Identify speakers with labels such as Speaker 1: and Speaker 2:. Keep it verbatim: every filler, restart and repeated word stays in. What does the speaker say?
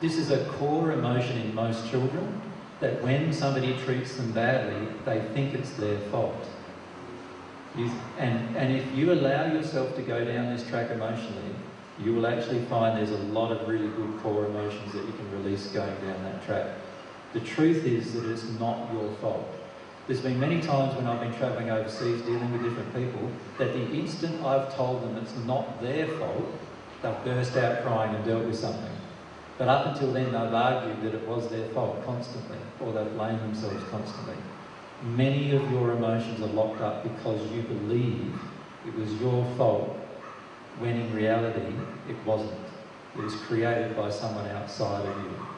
Speaker 1: This is a core emotion in most children, that when somebody treats them badly, they think it's their fault. You, and, and if you allow yourself to go down this track emotionally, you will actually find there's a lot of really good core emotions that you can release going down that track. The truth is that it's not your fault. There's been many times when I've been travelling overseas dealing with different people that the instant I've told them it's not their fault, they've burst out crying and dealt with something. But up until then, they've argued that it was their fault constantly, or they've blamed themselves constantly. Many of your emotions are locked up because you believe it was your fault, when in reality, it wasn't. It was created by someone outside of you.